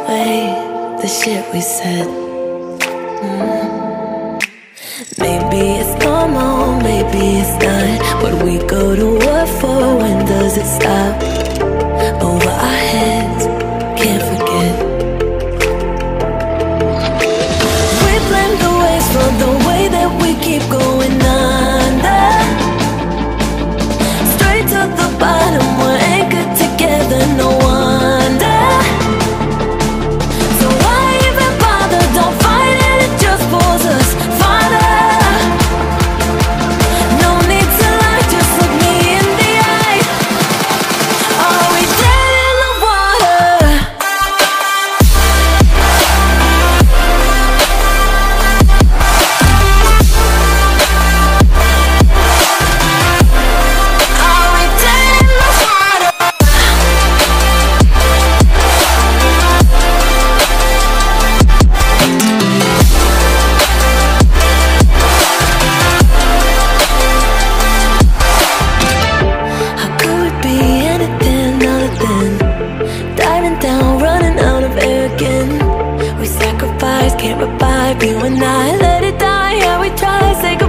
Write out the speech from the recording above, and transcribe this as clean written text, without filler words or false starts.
away the shit we said. Maybe it's normal, maybe it's not. What we go to war for, when does it stop? Over our heads, can't forget. We blame the waves for the way that we keep going under. Straight to the bottom, we're anchored together, no wonder. So why even bother? Don't fight it, it just pulls us farther. No need to lie, just look me in the eye. Are we dead in the water? Are we dead in the water? How could we be anything other than diving down, running out of air again? We sacrifice, can't revive you and I. Let it die, yeah, we try, say goodbye.